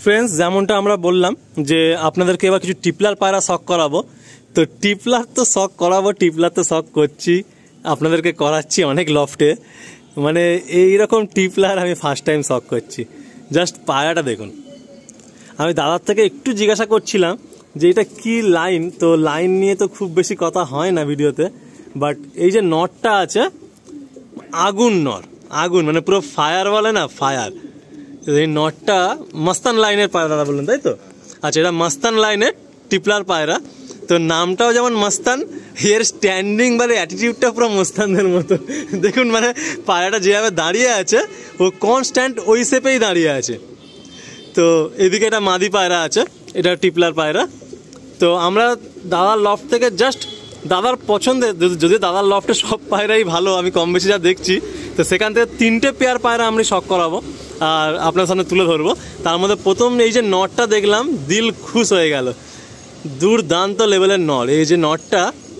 Friends, যেমনটা আমরা বললাম যে আপনাদেরকে এবার কিছু টিপলার পায়রা শখ করাবো। তো টিপলার তো শখ করাবো, টিপলার তো শখ করছি, আপনাদেরকে করাচ্ছি অনেক লফটে। মানে এইরকম টিপলার আমি ফার্স্ট টাইম শখ করছি। জাস্ট পায়রাটা দেখুন। আমি দাদার থেকে একটু জিজ্ঞাসা করছিলাম যে এটা কি লাইন, তো লাইন নিয়ে তো খুব বেশি কথা হয় না ভিডিওতে, বাট এই যে নটটা আছে আগুন নর, আগুন মানে পুরো ফায়ার বলে না, ফায়ার। এই নটটা মস্তান লাইনের পায়রা দাদা বললেন, তাই তো? আচ্ছা, এটা মস্তান লাইনের টিপলার পায়রা। তো নামটাও যেমন মস্তান, এর স্ট্যান্ডিং বা অ্যাটিটিউডটা পুরো মস্তানদের মতো। দেখুন মানে পায়রাটা যেভাবে দাঁড়িয়ে আছে ও কনস্ট্যান্ট ওই শেপেই দাঁড়িয়ে আছে। তো এদিকে এটা মাদি পায়রা আছে, এটা টিপলার পায়রা। তো আমরা দাদার লফট থেকে জাস্ট দাদার পছন্দের, যদি দাদার লফটে সব পায়রাই ভালো আমি কম বেশি যা দেখছি, তো সেখান থেকে 3টে পেয়ার পায়রা আমি শখ করাবো আর আপনার সামনে তুলে ধরবো। তার মধ্যে প্রথম এই যে নটটা দেখলাম, দিল খুশ হয়ে গেল। দুর্দান্ত লেভেলের নর, এই যে নটটা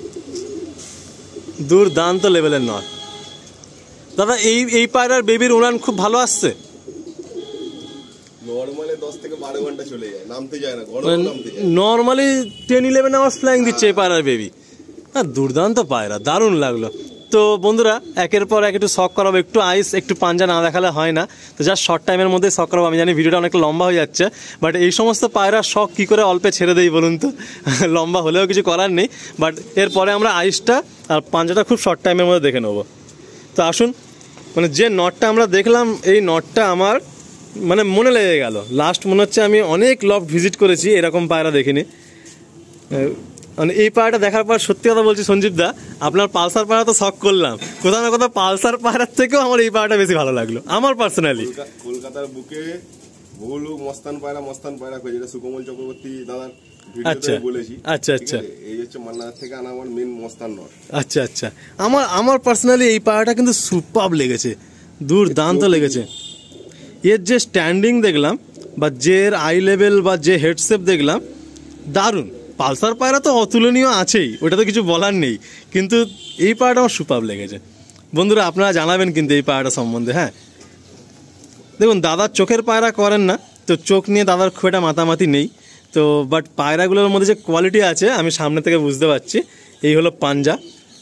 দুর্দান্ত লেভেলের নর। দাদা এই পায়রার বেবির উড়ান খুব ভালো আসছে। নর্মালি 10-11 আওয়ার্স ফ্লাইং দিচ্ছে এই পায়রার বেবি। হ্যাঁ, দুর্দান্ত পায়রা, দারুণ লাগলো। তো বন্ধুরা, একের পর এক একটু শখ করাবো। একটু আইস, একটু পাঞ্জা না দেখালে হয় না। তো জাস্ট শর্ট টাইমের মধ্যে শখ করাবো। আমি জানি ভিডিওটা অনেক লম্বা হয়ে যাচ্ছে, বাট এই সমস্ত পায়রা শখ কী করে অল্পে ছেড়ে দেই বলুন তো? লম্বা হলেও কিছু করার নেই। বাট এরপরে আমরা আইসটা আর পাঞ্জাটা খুব শর্ট টাইমের মধ্যে দেখে নেবো। তো আসুন, মানে যে নটটা আমরা দেখলাম, এই নটটা আমার মানে মনে লেগে গেল। লাস্ট মনে হচ্ছে আমি অনেক লফট ভিজিট করেছি, এরকম পায়রা দেখিনি। মানে এই পায়রাটা দেখার পর সত্যি কথা বলছি সঞ্জীব দা, আপনার পালসার পায়রা তো শখ করলাম, কোথাও না কোথাও পালসার পায়রার থেকেও আমার এই পায়রাটা বেশি ভালো লাগলো আমার পার্সোনালি। কলকাতার বুকে বহু লোক মস্তান পায়রা খুঁজে, যেটা সুকমল চক্রবর্তী দাদার আচ্ছা বলেছি। আচ্ছা আচ্ছা, এই হচ্ছে মান্নার থেকে আনা আমার মেন মস্তান নর। আচ্ছা আচ্ছা, আমার পার্সোনালি এই পায়রাটা কিন্তু সুপার লেগেছে, দুর্দান্ত লেগেছে। এর যে স্ট্যান্ডিং দেখলাম, বা যে এর আই লেভেল বা যে হেডশেপ দেখলাম, দারুণ। পালসার পায়রা তো অতুলনীয় আছেই, ওটা তো কিছু বলার নেই, কিন্তু এই পায়রাটা আমার সুপার লেগেছে। বন্ধুরা, আপনারা জানাবেন কিন্তু এই পায়রাটা সম্বন্ধে। হ্যাঁ, দেখুন দাদার চোখের পায়রা করেন না, তো চোখ নিয়ে দাদার খুব একটা মাতামাতি নেই। তো বাট পায়রাগুলোর মধ্যে যে কোয়ালিটি আছে আমি সামনে থেকে বুঝতে পারছি। এই হলো পাঞ্জা,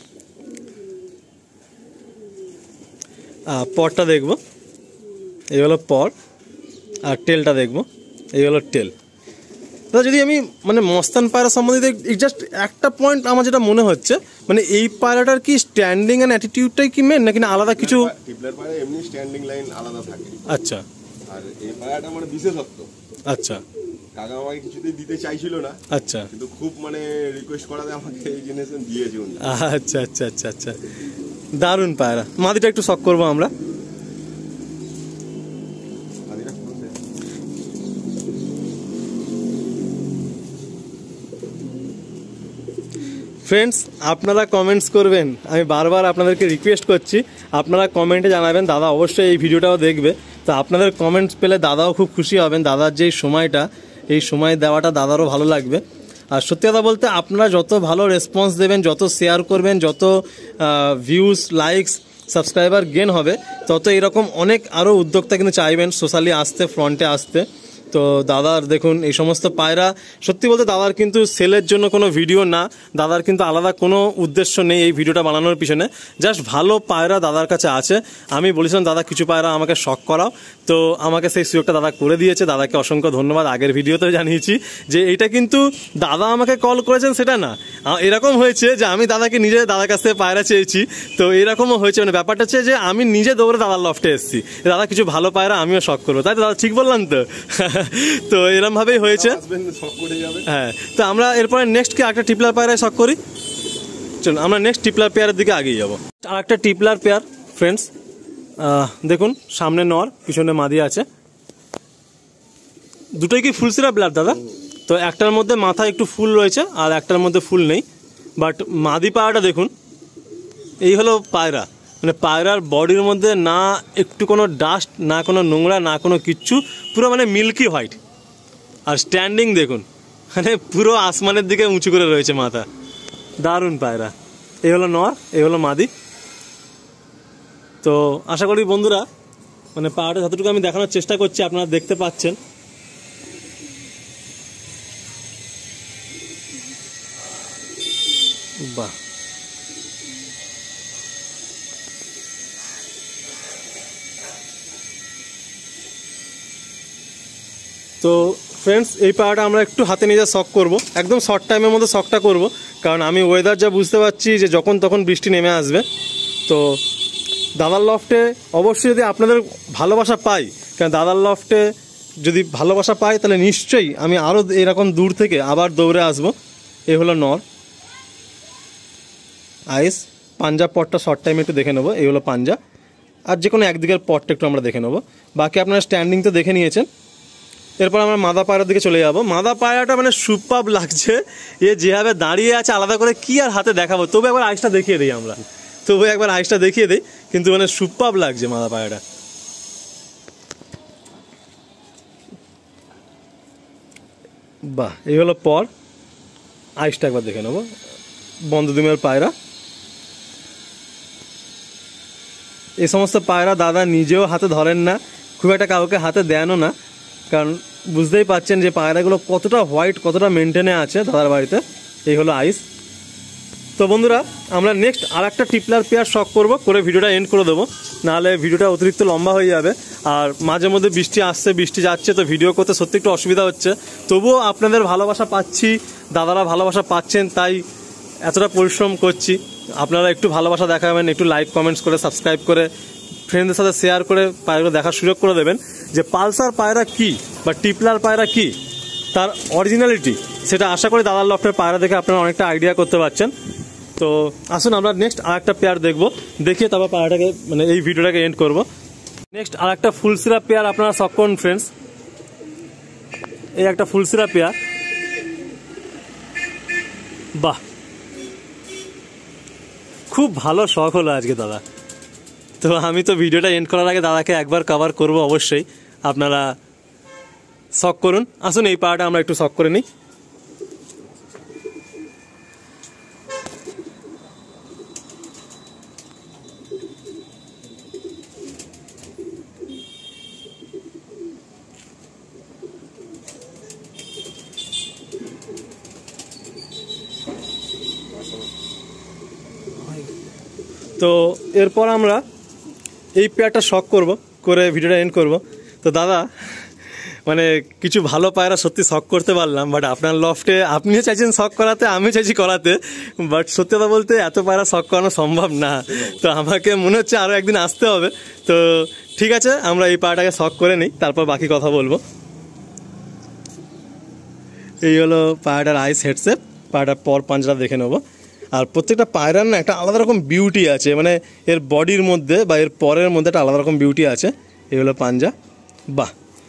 পরটা দেখবো, এই হলো পর, আর টেলটা দেখবো, এই হলো টেল। দাদা, যদি আমি মানে মস্তান পায়রা সম্বন্ধে জাস্ট একটা পয়েন্ট আমার যেটা মনে হচ্ছে, মানে এই পায়রাটার কি স্ট্যান্ডিং এন্ড অ্যাটিটিউডটাই কি মেন, নাকি না আলাদা কিছু? টিপলার পায়রা এমনি স্ট্যান্ডিং লাইন আলাদা থাকে। আচ্ছা, আর এই পায়রাটা আমার বিশেষত্ব। আচ্ছা, কাকা আমাকে কিছুতেই দিতে চাইছিল না। আচ্ছা, কিন্তু খুব মানে রিকোয়েস্ট করাতে আমাকে এই জিনিস দিয়েছে উনি। আচ্ছা আচ্ছা আচ্ছা আচ্ছা, দারুণ পায়রা। মাদিটা একটু শখ করবো আমরা। ফ্রেন্ডস, আপনারা কমেন্টস করবেন, আমি বারবার আপনাদেরকে রিকোয়েস্ট করছি, আপনারা কমেন্টে জানাবেন। দাদা অবশ্যই এই ভিডিওটাও দেখবে, তো আপনাদের কমেন্টস পেলে দাদাও খুব খুশি হবেন। দাদার যেই সময়টা, এই সময় দেওয়াটা দাদারও ভালো লাগবে। আর সত্যি কথা বলতে, আপনারা যত ভালো রেসপন্স দেবেন, যত শেয়ার করবেন, যত ভিউজ, লাইকস, সাবস্ক্রাইবার গেন হবে, তত এরকম অনেক আরও উদ্যোক্তা কিন্তু চাইবেন সোশ্যালি আসতে, ফ্রন্টে আসতে। তো দাদার দেখুন এই সমস্ত পায়রা, সত্যি বলতে দাদার কিন্তু সেলের জন্য কোনো ভিডিও না, দাদার কিন্তু আলাদা কোনো উদ্দেশ্য নেই এই ভিডিওটা বানানোর পিছনে। জাস্ট ভালো পায়রা দাদার কাছে আছে। আমি বলেছিলাম দাদা কিছু পায়রা আমাকে শখ করাও, তো আমাকে সেই সুযোগটা দাদা করে দিয়েছে। দাদাকে অসংখ্য ধন্যবাদ। আগের ভিডিওতেও জানিয়েছি যে এটা কিন্তু দাদা আমাকে কল করেছেন সেটা না, এরকম হয়েছে যে আমি দাদাকে নিজে দাদার কাছ থেকে পায়রা চেয়েছি। তো এরকমও হয়েছে, মানে ব্যাপারটা হচ্ছে যে আমি নিজে দৌড়ে দাদার লফটে এসেছি, দাদা কিছু ভালো পায়রা আমিও শখ করবো, তাই তো দাদা? ঠিক বললাম তো? তো এরকম ভাবেই হয়েছে। হ্যাঁ, তো আমরা এরপরে নেক্সট কি একটা টিপলার পায়রায় শখ করি। চলুন আমরা নেক্সট টিপলার পেয়ারের দিকে আগিয়ে যাবো। আর একটা টিপলার পেয়ার ফ্রেন্ডস, দেখুন সামনে নর, পিছনে মাদি আছে। দুটোই কি ফুলসিরা ব্লাড দাদা? তো একটার মধ্যে মাথা একটু ফুল রয়েছে আর একটার মধ্যে ফুল নেই। বাট মাদি পায়রাটা দেখুন, এই হলো পায়রা। মানে পায়রার বডির মধ্যে না একটু কোনো ডাস্ট, না কোনো নোংরা, না কোনো কিচ্ছু, পুরো মানে মিল্কি হোয়াইট। আর স্ট্যান্ডিং দেখুন, মানে পুরো আসমানের দিকে উঁচু করে রয়েছে মাথা, দারুণ পায়রা। এই হলো নর, এই হলো মাদি। তো আশা করি বন্ধুরা, মানে পায়রাটা যতটুকু আমি দেখানোর চেষ্টা করছি আপনারা দেখতে পাচ্ছেন। বাহ, তো ফ্রেন্ডস এই পায়রাটা আমরা একটু হাতে নিয়ে যা শখ করবো, একদম শর্ট টাইমের মধ্যে শখটা করব, কারণ আমি ওয়েদার যা বুঝতে পারছি যে যখন তখন বৃষ্টি নেমে আসবে। তো দাদার লফটে অবশ্যই যদি আপনাদের ভালোবাসা পাই, কারণ দাদার লফটে যদি ভালোবাসা পাই তাহলে নিশ্চয়ই আমি আরও এরকম দূর থেকে আবার দৌড়ে আসবো। এ হলো নর আইস, পাঞ্জা পটটা শর্ট টাইমে একটু দেখে নেবো। এই হলো পাঞ্জা, আর যে কোনো একদিকের পটটা একটু আমরা দেখে নেবো। বাকি আপনারা স্ট্যান্ডিং তো দেখে নিয়েছেন। এরপর আমরা মাদা পায়রার দিকে চলে যাবো। মাদা পায়রাটা মানে সুপার লাগছে, এ যেভাবে দাঁড়িয়ে আছে আলাদা করে কি আর হাতে দেখাবো, তবু একবার আইসটা দেখিয়ে দিই আমরা, তবু একবার আইসটা দেখিয়ে দিই, কিন্তু মানে সুপার লাগছে মাদা পায়রাটা। বাহ, এই হলো পর, আইসটা একবার দেখে নেবো। বন্ধুদিমের পায়রা, এই সমস্ত পায়রা দাদা নিজেও হাতে ধরেন না, খুব একটা কাউকে হাতে দেনও না, কারণ বুঝতেই পাচ্ছেন যে পায়রাগুলো কতটা হোয়াইট, কতটা মেনটেনে আছে দাদার বাড়িতে। এই হলো আইস। তো বন্ধুরা আমরা নেক্সট আর একটা টিপলার পেয়ার শখ করবো, করে ভিডিওটা এন্ড করে দেবো, নাহলে ভিডিওটা অতিরিক্ত লম্বা হয়ে যাবে। আর মাঝে মধ্যে বৃষ্টি আসছে, বৃষ্টি যাচ্ছে, তো ভিডিও করতে সত্যি একটু অসুবিধা হচ্ছে। তবুও আপনাদের ভালোবাসা পাচ্ছি, দাদারা ভালোবাসা পাচ্ছেন, তাই এতটা পরিশ্রম করছি। আপনারা একটু ভালোবাসা দেখাবেন, একটু লাইক কমেন্টস করে সাবস্ক্রাইব করে ফ্রেন্ডদের সাথে শেয়ার করে পায়রাগুলো দেখার সুযোগ করে দেবেন, যে পালসার পায়রা কি বা টিপলার পায়রা কি, তার অরিজিনালিটি, সেটা আশা করি দাদার লফটের পায়রা দেখে আপনারা অনেকটা আইডিয়া করতে পারছেন। তো আসুন আমরা নেক্সট আর একটা পেয়ার দেখবো, দেখিয়ে তারপর পায়রাটাকে মানে এই ভিডিওটাকে এন্ড করবো। নেক্সট আর একটা ফুলসিরা পেয়ার আপনারা শখ করুন ফ্রেন্ডস। এই একটা ফুলসিরা পেয়ার, বাহ খুব ভালো শখ হলো আজকে দাদা। তো আমি তো ভিডিওটা এন্ড করার আগে দাদাকে একবার কভার করব অবশ্যই, আপনারা শখ করুন। আসুন এই পায়রাটা আমরা একটু শখ করে নিই। তো এরপর আমরা এই পেয়ারটা শখ করব, করে ভিডিওটা এন্ড করব। তো দাদা মানে কিছু ভালো পায়রা সত্যি শখ করতে পারলাম, বাট আপনার লফটে আপনিও চাইছেন শখ করাতে, আমিও চাইছি করাতে, বাট সত্যি কথা বলতে এত পায়রা শখ করানো সম্ভব না। তো আমাকে মনে হচ্ছে আরও একদিন আসতে হবে। তো ঠিক আছে, আমরা এই পায়রাটাকে শখ করে নিই, তারপর বাকি কথা বলবো। এই হলো পায়রাটার আইস হেডসেট, পায়রাটার পর পাঞ্জরা দেখে নেবো। আর প্রত্যেকটা পায়রার না একটা আলাদা রকম বিউটি আছে, মানে এর বডির মধ্যে বা এর পরের মধ্যে একটা আলাদা রকম বিউটি আছে। এই হলো পাঞ্জা, বাহ।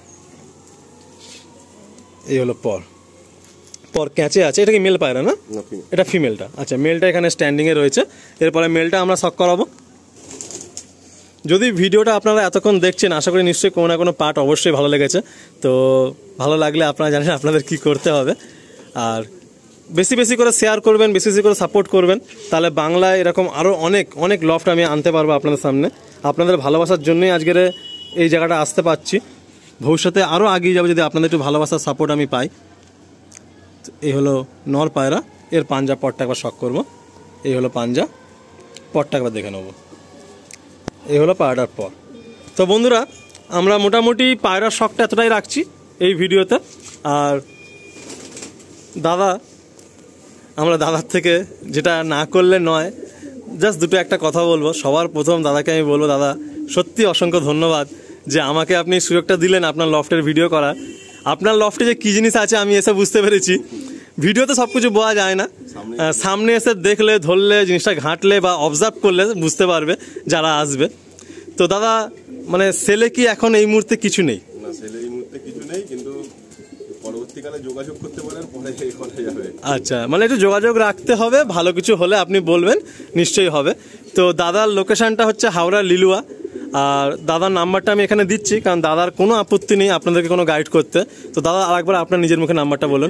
এই হলো পর, পর ক্যাচে আছে। এটা কি মেল পায়রা না? এটা ফিমেলটা। আচ্ছা, মেলটা এখানে স্ট্যান্ডিংয়ে রয়েছে। এরপরে মেলটা আমরা শখ করাবো। যদি ভিডিওটা আপনারা এতক্ষণ দেখছেন, আশা করি নিশ্চয়ই কোনো না কোনো পার্ট অবশ্যই ভালো লেগেছে। তো ভালো লাগলে আপনারা জানেন আপনাদের কি করতে হবে, আর বেশি বেশি করে শেয়ার করবেন, বেশি বেশি করে সাপোর্ট করবেন, তাহলে বাংলায় এরকম আরও অনেক অনেক লফট আমি আনতে পারবো আপনাদের সামনে। আপনাদের ভালোবাসার জন্যই আজকের এই জায়গাটা আসতে পারছি, ভবিষ্যতে আরও এগিয়ে যাবে যদি আপনাদের একটু ভালোবাসার সাপোর্ট আমি পাই। এই হলো নর পায়রা, এর পাঞ্জা পটটা একবার শখ করবো। এই হলো পাঞ্জা, পটটা একবার দেখে নেবো। এই হলো পায়রাটার পর। তো বন্ধুরা আমরা মোটামুটি পায়রার শখটা এতটাই রাখছি এই ভিডিওতে। আর দাদা, আমরা দাদার থেকে যেটা না করলে নয়, জাস্ট দুটো একটা কথা বলবো। সবার প্রথম দাদাকে আমি বলবো, দাদা সত্যি অসংখ্য ধন্যবাদ যে আমাকে আপনি সুযোগটা দিলেন আপনার লফটের ভিডিও করার। আপনার লফটে যে কী জিনিস আছে আমি এসে বুঝতে পেরেছি। ভিডিওতে সব কিছু বোঝা যায় না, সামনে এসে দেখলে, ধরলে, জিনিসটা ঘাঁটলে বা অবজার্ভ করলে বুঝতে পারবে যারা আসবে। তো দাদা মানে সেলে কি এখন এই মুহূর্তে কিছু নেই? না, সেলে এই মুহূর্তে কিছু নেই, কিন্তু পরবর্তীকালে যোগাযোগ করতে পারেন, পরে করা যাবে। আচ্ছা, মানে একটু যোগাযোগ রাখতে হবে, ভালো কিছু হলে আপনি বলবেন, নিশ্চয়ই হবে। তো দাদার লোকেশনটা হচ্ছে হাওড়া লিলুয়া, আর দাদার নাম্বারটা আমি এখানে দিচ্ছি, কারণ দাদার কোনো আপত্তি নেই আপনাদেরকে কোনো গাইড করতে। তো দাদা আরেকবার আপনার নিজের মুখে নাম্বারটা বলুন।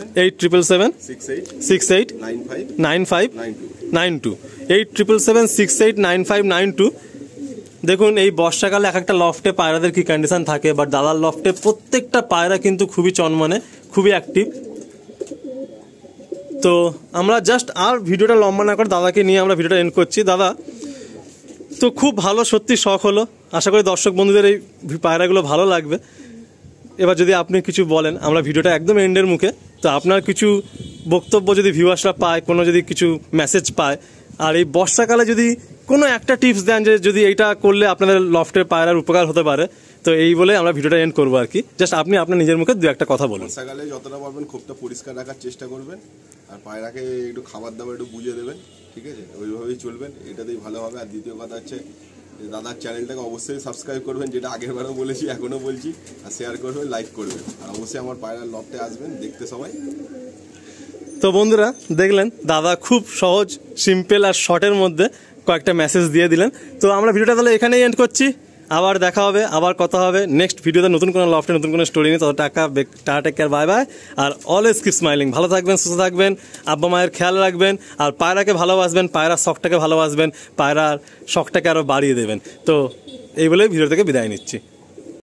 8777689592 8777689592। দেখুন এই বর্ষাকালে এক একটা লফটে পায়রাদের কি কন্ডিশন থাকে, বাট দাদার লফটে প্রত্যেকটা পায়রা কিন্তু খুবই চনমনে, খুবই অ্যাক্টিভ। তো আমরা জাস্ট আর ভিডিওটা লম্বা না করে দাদাকে নিয়ে আমরা ভিডিওটা এন্ড করছি। দাদা তো খুব ভালো, সত্যি শখ হলো। আশা করি দর্শক বন্ধুদের এই পায়রাগুলো ভালো লাগবে। এবার যদি আপনি কিছু বলেন, আমরা ভিডিওটা একদম এন্ডের মুখে, তো আপনার কিছু বক্তব্য যদি ভিউয়ার্সরা পায়, কোনো যদি কিছু মেসেজ পায়, আর এই বর্ষাকালে যদি কোনো একটা টিপস দেন যে যদি এইটা করলে আপনাদের লফটের পায়রার উপকার হতে পারে, তো এই বলে আমরা ভিডিওটা এন্ড করবো আর কি। জাস্ট আপনি আপনার নিজের মুখে দু একটা কথা বলুন। বর্ষাকালে যতটা পারবেন খোপটা পরিষ্কার রাখার চেষ্টা করবেন, আর পায়রাকে একটু খাবার দাবার একটু বুঝিয়ে দেবেন, ঠিক আছে? ওইভাবেই চলবেন, এটাতেই ভালো হবে। আর দ্বিতীয় কথা হচ্ছে দাদার চ্যানেলটাকে অবশ্যই সাবস্ক্রাইব করবেন, যেটা আগের বারও বলেছি এখনও বলছি, আর শেয়ার করবেন, লাইক করবেন, আর অবশ্যই আমার পায়রার লফটে আসবেন দেখতে সবাই। তো বন্ধুরা দেখলেন দাদা খুব সহজ, সিম্পল আর শর্টের মধ্যে কয়েকটা মেসেজ দিয়ে দিলেন। তো আমরা ভিডিওটা তাহলে এখানেই এন্ড করছি। আবার দেখা হবে, আবার কথা হবে নেক্সট ভিডিওতে নতুন কোনো লফটে নতুন কোনো স্টোরি নিয়ে। তত tata, take care, bye bye. আর অলওয়েজ কিপ স্মাইলিং। ভালো থাকবেন, সুস্থ থাকবেন, আব্বা মায়ের খেয়াল রাখবেন, আর পায়রাকে ভালোবাসবেন, পায়রার শখটাকে ভালোবাসবেন, পায়রার শখটাকে আরও বাড়িয়ে দেবেন। তো এই বলে ভিডিও থেকে বিদায় নিচ্ছি।